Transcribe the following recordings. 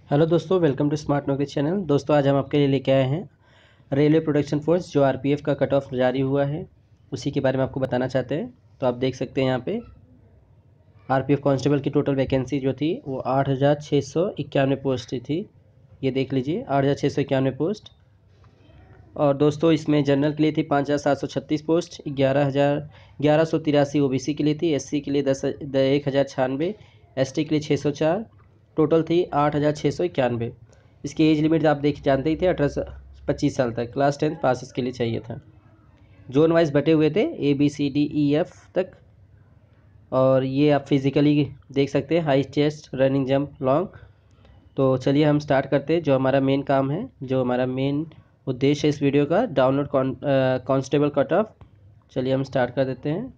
Hello दोस्तों, welcome to smart Naukri channel. दोस्तों आज हम आपके लिए लेके आए हैं रेलवे प्रोटेक्शन फोर्स जो आरपीएफ का कट ऑफ जारी हुआ है उसी के बारे में आपको बताना चाहते हैं। तो आप देख सकते हैं यहाँ पे आरपीएफ कांस्टेबल की टोटल वैकेंसी जो थी वो 8,691 पोस्ट थी। ये देख लीजिए 8,691 पोस्ट। और दोस्तों इसमें जनरल के लिए थी 5,736 पोस्ट, 11,1183 ओबीसी के लिए थी, एससी के लिए 1,096, एसटी के लिए 604, टोटल थी 8,691। इसकी एज लिमिट आप जानते ही थे 18 से 25 साल तक, क्लास 10 पास इसके लिए चाहिए था। जोन वाइज बटे हुए थे ABCDEF तक। और ये आप फिज़िकली देख सकते हैं, high chest, running, jump, long. तो चलिए हम स्टार्ट करते हैं जो हमारा मेन काम है, जो हमारा मेन उद्देश्य है इस वीडियो का, डाउनलोड कांस्टेबल कट ऑफ। चलिए हम स्टार्ट कर देते हैं।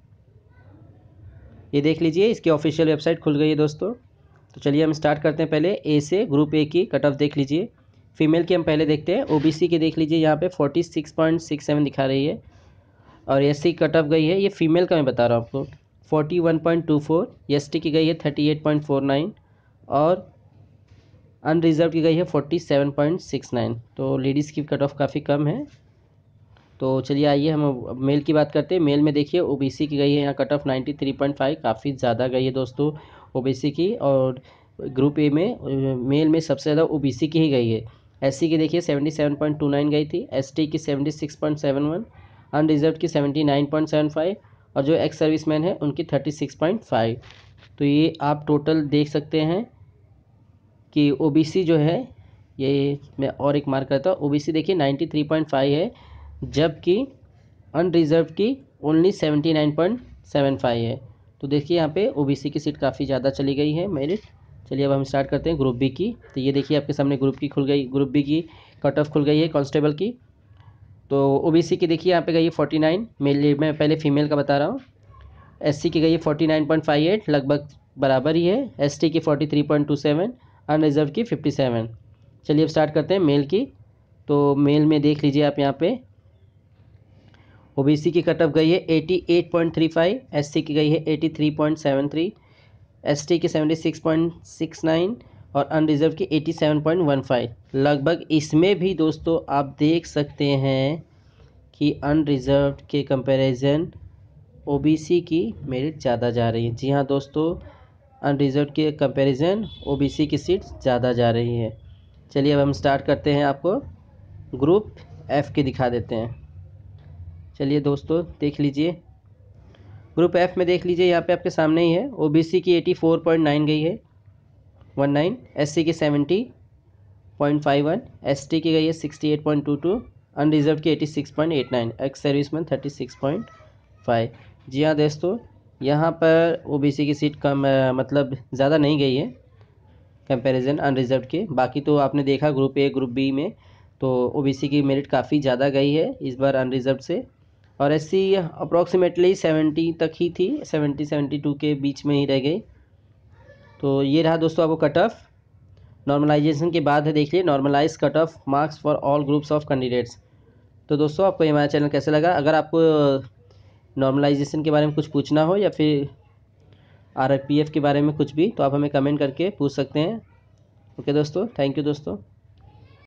ये देख लीजिए इसकी ऑफिशियल वेबसाइट खुल गई है दोस्तों। तो चलिए हम स्टार्ट करते हैं। पहले ए से ग्रुप ए की कट ऑफ देख लीजिए। फीमेल की हम पहले देखते हैं। ओबीसी की देख लीजिए, यहाँ पे 46.67 दिखा रही है। और एससी की कट ऑफ गई है, ये फीमेल का मैं बता रहा हूँ आपको, 41.24। एसटी की गई है 38.49 और अनरिजर्व की गई है 47.69। तो लेडीज़ की कट ऑफ काफ़ी कम है। तो चलिए आइए हम मेल की बात करते हैं। मेल में देखिए ओबीसी की गई है यहाँ कट ऑफ 93.5, काफ़ी ज़्यादा गई है दोस्तों ओबीसी की। और ग्रुप ए में मेल में सबसे ज़्यादा ओबीसी की ही गई है। एससी की देखिए 77.29 गई थी, एसटी की 76.71, अनरिजर्व की 79.75 और जो एक्स सर्विसमैन है उनकी 36.5। तो ये आप टोटल देख सकते हैं कि ओबीसी जो है, ये मैं और एक मार्क करता हूँ, ओबीसी देखिए 93.5 है, जबकि अनरिजर्व की ओनली 79.75 है। तो देखिए यहाँ पे ओबीसी की सीट काफ़ी ज़्यादा चली गई है मेरिट। चलिए अब हम स्टार्ट करते हैं ग्रुप बी की। तो ये देखिए आपके सामने ग्रुप की खुल गई, ग्रुप बी की कट ऑफ खुल गई है कांस्टेबल की। तो ओबीसी की देखिए यहाँ पे गई है 49, मेनली मैं पहले फीमेल का बता रहा हूँ। एससी की गई है 49.58, लगभग बराबर ही है। एसटी की 43.27, अनरिजर्व की 57। चलिए अब स्टार्ट करते हैं मेल की। तो मेल में देख लीजिए आप यहाँ पे ओबीसी की कट ऑफ गई है 88.35, एससी की गई है 83.73, एसटी की 76.69 और अनरिजर्व की 87.15। लगभग इसमें भी दोस्तों आप देख सकते हैं कि अनरिजर्व के कंपैरिजन ओबीसी की मेरिट ज़्यादा जा रही है। जी हाँ दोस्तों, अनरिजर्व के कंपैरिजन ओबीसी की सीट ज़्यादा जा रही है। चलिए अब हम स्टार्ट करते हैं, आपको ग्रुप एफ़ की दिखा देते हैं। चलिए दोस्तों देख लीजिए ग्रुप एफ में, देख लीजिए यहाँ पे आपके सामने ही है। ओबीसी की 84.9 गई है 19, एससी की 70.51, एसटी की गई है 68.22, अनरिजर्व की 86.89, एक्स सर्विसमैन 36.5। जी हाँ दोस्तों, यहाँ पर ओबीसी की सीट कम मतलब ज़्यादा नहीं गई है कंपैरिजन अनरिजर्व के। बाकी तो आपने देखा ग्रुप ए ग्रुप बी में तो ओबीसी की मेरिट काफ़ी ज़्यादा गई है इस बार अनरिजर्व से। और एससी अप्रॉक्सीमेटली 70 तक ही थी, 70-72 के बीच में ही रह गई। तो ये रहा दोस्तों आपको कट ऑफ। नॉर्मलाइजेशन के बाद है, देख लिए normalize cut off marks for all groups of candidates. तो दोस्तों आपको ये हमारा चैनल कैसे लगा? अगर आपको नॉर्मलाइजेशन के बारे में कुछ पूछना हो या फिर आरपीएफ के बारे में कुछ भी, तो आप हमें कमेंट करके पूछ सकते हैं। ओके दोस्तों, थैंक यू दोस्तों।